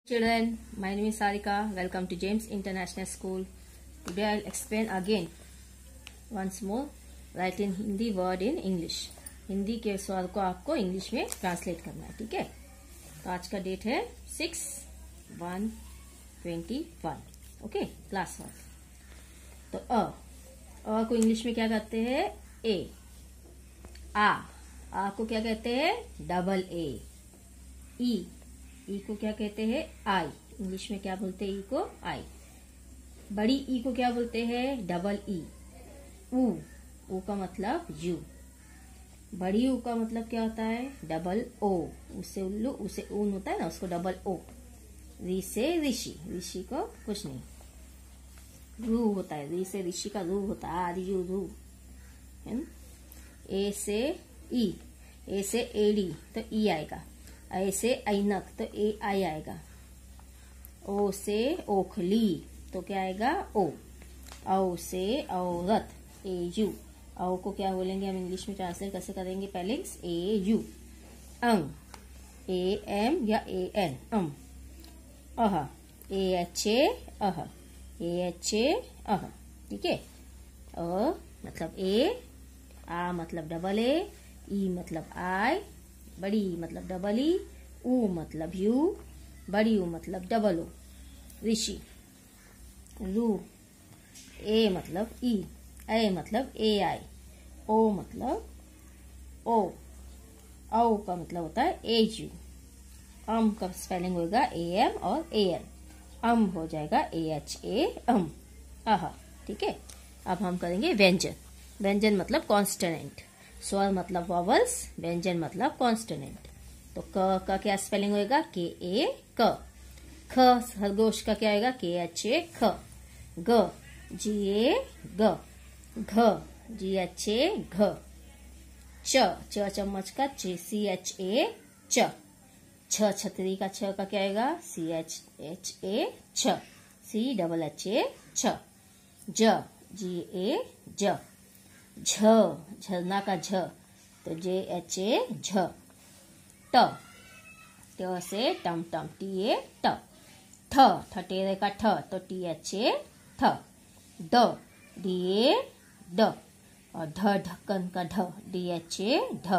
Children, my name is Sarika. Welcome to James International School. Today I'll explain again once more write in Hindi word in English. Hindi के सवाल को आपको English में translate करना है, ठीक है। तो आज का डेट है 6/1/21, ओके, क्लास 1। तो अ को इंग्लिश में क्या कहते हैं? ए। आ को क्या कहते हैं? Double A. ई को क्या कहते हैं? आई। इंग्लिश में क्या बोलते हैं? ई को आई। बड़ी ई को क्या बोलते हैं? Double E. ऊ का मतलब यू। बड़ी ऊ का मतलब क्या होता है? Double O. उससे उल्लू, उसे ऊन होता है ना, उसको डबल ओ। री से ऋषि, ऋषि को कुछ नहीं। रू होता है, री से ऋषि का रू होता है, आर यू रू, है ना। ए से ई, ए से एडी तो ई आएगा। ऐ से ऐनक तो ए आई आएगा। ओ से ओखली तो क्या आएगा? ओ। औ से औरत, ए यू। औ को क्या बोलेंगे हम इंग्लिश में ट्रांसलेट कैसे करेंगे? पहले ए यू। अंग, ए एम या ए एन, अम। अह, ए एच ए अह, ए एच ए अह, ठीक है। अ मतलब ए, आ मतलब डबल ए, ई मतलब आई, बड़ी मतलब डबल ई, ऊ मतलब यू, बड़ी ऊ मतलब डबल ओ। ऋषि, रू, ए मतलब ई, ए मतलब ए आई, ओ मतलब ओ, औ का मतलब होता है एज यू। अम का स्पेलिंग होगा ए एम और ए एन, अम हो जाएगा ए एच ए अम, आहा, ठीक है। अब हम करेंगे व्यंजन। व्यंजन मतलब कॉन्स्टेनेंट, स्वर मतलब वॉवल्स, व्यंजन मतलब कॉन्स्टेनेंट। तो क का क्या स्पेलिंग होगा? के ए क। ख खरगोश का क्या आएगा? के एच ए ख। ग जी ए ग, घ जी एच ए घ। च चम्मच का सी एच ए च। छ छतरी का छ का क्या आएगा? सी एच एच ए छ, सी डबल एच ए छ। ज जी ए ज। झ झरना का झ तो जे एच ए झ। ट से टम टम, टी ए ट। ठ ठटेरे का ठ तो टी एच ए ठ। ड डी ए ड, और ढ ढक्कन का ढ, डी एच ए ढ।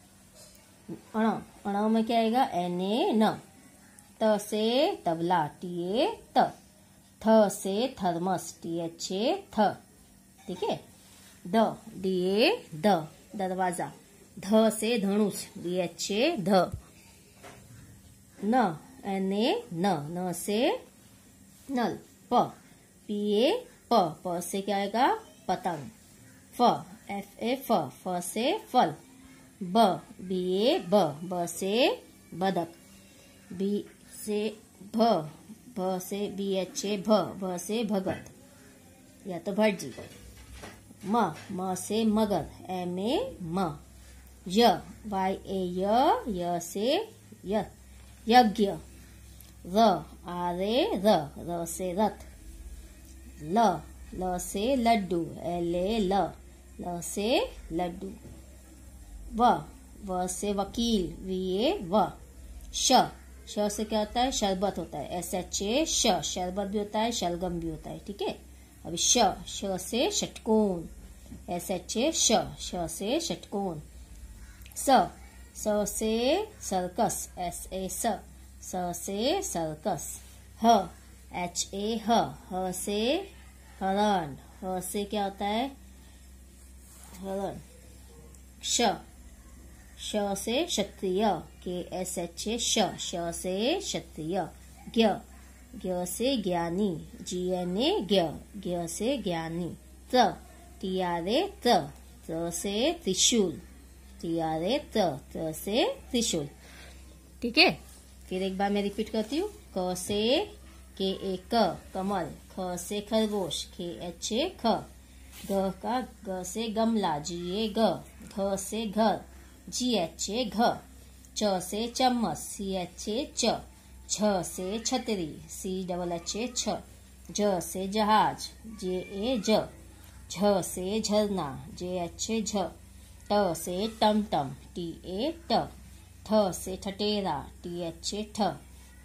अण में क्या आएगा? एन ए न। त से तबला, टी ए त। थ से थर्मस, टी एच ए थ, ठीक है। द डी ए द, दरवाजा। ध से धनुष, डी एच ए ध। न एन ए न से नल। प पी ए प से क्या आएगा? पतंग। फ एफ ए फ से फल। ब बी ए ब से बदक। बी से भ से बी एच ए भ से भगत या तो भटजी। म से मगर, एम ए म। य वाई ए य से यज्ञ। र आर ए र से रथ। ल से लड्डू, एल ए ल से लड्डू। व से वकील, वी ए व। श से क्या होता है? शरबत होता है, एस एच ए श। शरबत भी होता है, शलगम भी होता है, ठीक है। अभी श से षटकोण, एस एच ए श से षटकोण। स से सर्कस, एस ए स से सर्कस। ह एच ए ह से हरण, ह से क्या होता है? हरण। श से क्षत्रिय, के एस एच ए श से क्षत्रिय। ज्ञ से ज्ञानी, जी एन ए ज्ञ से ज्ञानी। टी आर ए त्र से त्रिशूल, टी आर ए त्र से त्रिशूल, ठीक है। फिर एक बार मैं रिपीट करती हूँ। क से के ए क कमल। ख से खरगोश, के एच ए ख। ग से गमला, जी ए ग। घ से घर, जी एच ए घ। च से चम्मच, सी एच ए च। छ से छतरी, सी डबल एच ए छ। ज से जहाज, जे ए ज। झ से झरना, जे एच ए झ। ट से टमटम, टी ए ट। ठ से ठटेरा, टी एच ए ठ।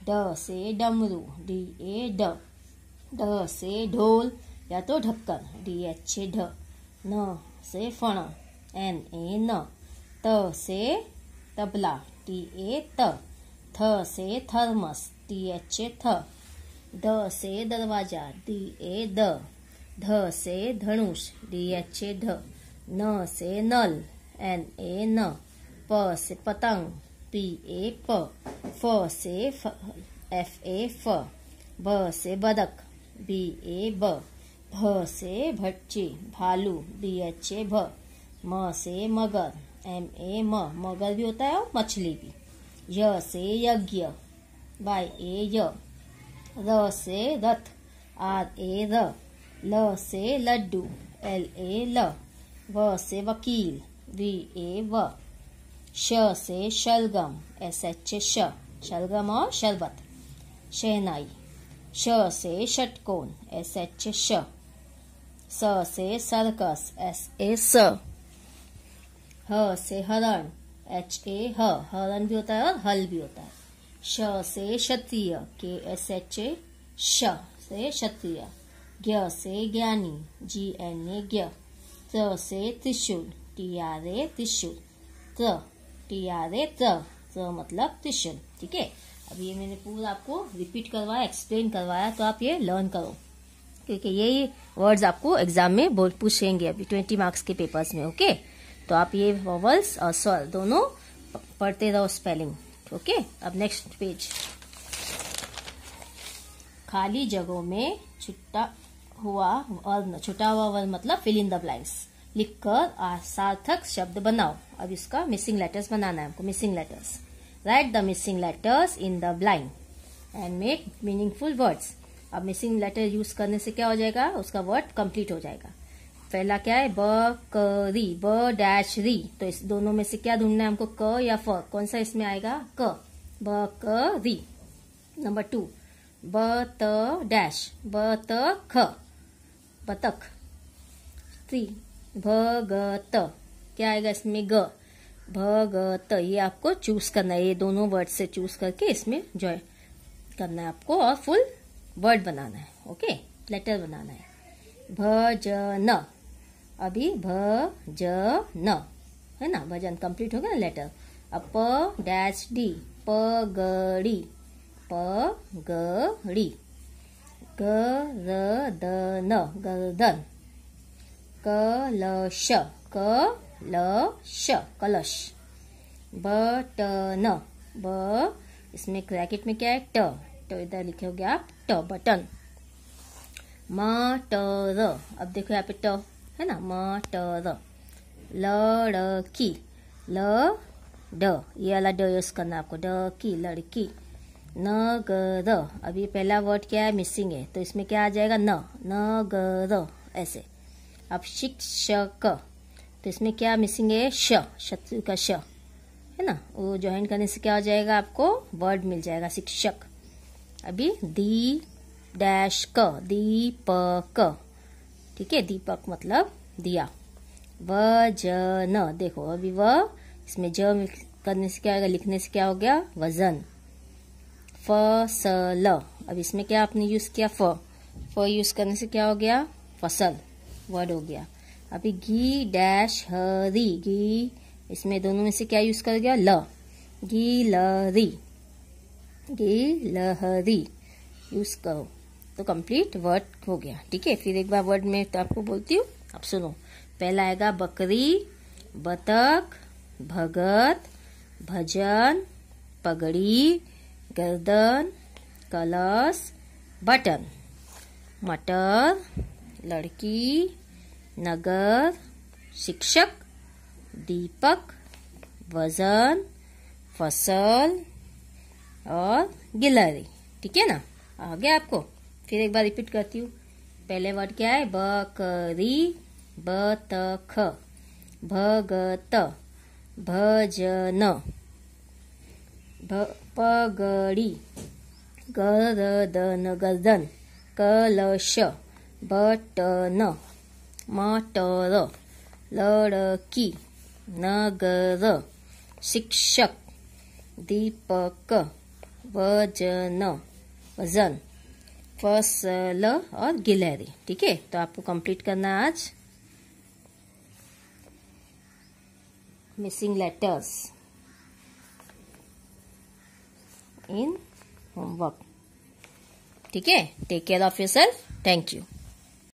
ड से डमरू, DA ढ से ढोल या तो ढक्कन, DH ढ। न से फण, NA त से तबला, TA त। थ से थर्मस, TH थ। द से दरवाजा, DA द। ध से धनुष, DH ढ। न से नल, NA न। प से पतंग, PA प। फ से FA फ। ब से बदक, BA ब। भ से भच्ची, भालू, BH भ। म से मगर, MA म, मगर भी होता है और मछली भी। य से यज्ञ, YA य। र से रथ, RA र। ल से लड्डू, LA ल। व से वकील, VA व। श से शलगम, SH श, शलगम और शरबत। शहनाई। श से षटकोण, SH श। स से सर्कस, SA स। ह से हरण, HA ह, हरण भी होता है और हल भी होता है। श से क्षत्रिय, KSH श से क्षत्रिय। ज्ञ से ज्ञानी, GNA ज्ञ। त्र से त्रिशूल, TRA त्रिशूल। त्र, TRA त्र मतलब त्रिशूल। ठीक है, अब ये मैंने पूरा आपको रिपीट करवाया, एक्सप्लेन करवाया, तो आप ये लर्न करो, क्योंकि यही वर्ड्स आपको एग्जाम में पूछेंगे अभी 20 मार्क्स के पेपर्स में। ओके, तो आप ये वॉवल्स और स्वर दोनों पढ़ते रहो, स्पेलिंग। ओके, अब नेक्स्ट पेज। खाली जगहों में छुट्टा हुआ वर्ण, छुटा हुआ वर्ण मतलब फिल इन द ब्लैंक्स लिखकर सार्थक शब्द बनाओ। अब इसका मिसिंग लेटर्स बनाना है हमको, missing letters. Write the missing letters in the blank and make meaningful words. अब मिसिंग लेटर यूज करने से क्या हो जाएगा, उसका वर्ड कंप्लीट हो जाएगा। पहला क्या है, बकरी, ब-री, तो इस दोनों में से क्या ढूंढना है हमको, क या फ, कौन सा इसमें आएगा, क, बकरी। नंबर 2, बतख, बतख। 3, भगत, क्या आएगा इसमें, ग, भगत। ये आपको चूज करना है, ये दोनों वर्ड से चूज करके इसमें जॉइन करना है आपको और फुल वर्ड बनाना है। ओके, लेटर बनाना है। भजन, अभी भजन है ना, भजन कंप्लीट हो गया ना लेटर। अब प-डी, पगड़ी, पगड़ी। गर्दन, गर्दन। कलश, कलश, कलश। बटन, ब, इसमें ब्रैकेट में क्या है, ट, तो इधर लिखे हो गया आप ट, बटन। मटर, अब देखो यहाँ पे ट है ना, मटर। लड़की, ल ड, ये वाला ड यूज करना आपको, ड की, लड़की। नगर, अब ये पहला वर्ड क्या है, मिसिंग है, तो इसमें क्या आ जाएगा, न, नगर, ऐसे। अब शिक्षक, तो इसमें क्या मिसिंग है, श, शत्रु का श है ना, वो ज्वाइन करने से क्या हो जाएगा, आपको वर्ड मिल जाएगा, शिक्षक। अभी दी डैश क, दीपक, ठीक है, दीपक मतलब दिया। वजन, देखो अभी व, इसमें ज करने से क्या होगा, लिखने से क्या हो गया, वजन। फसल, अब इसमें क्या आपने यूज किया, फ यूज करने से क्या हो गया, फसल, वर्ड हो गया। अभी घी डैश हरी, घी, इसमें दोनों में से क्या यूज कर गया, ल, गीलरी, गिलहरी यूज करो, तो कंप्लीट वर्ड हो गया। ठीक है, फिर एक बार वर्ड में तो आपको बोलती हूँ, आप सुनो। पहला आएगा बकरी, बतख, भगत, भजन, पगड़ी, गर्दन, कलश, बटन। मटर, लड़की, नगर, शिक्षक, दीपक, वजन, फसल और गिलहरी। ठीक है ना, आ गया आपको। फिर एक बार रिपीट करती हूँ। पहले वर्ड क्या है, बकरी, बतख, भगत, भजन, पगड़ी, गर्दन, गर्दन, कलश, बटन, मटर, लड़की, नगर, शिक्षक, दीपक, वजन, वजन, फसल और गिलहरी। ठीक है, तो आपको कंप्लीट करना है आज मिसिंग लेटर्स इन होमवर्क। ठीक है, take care of yourself. Thank you.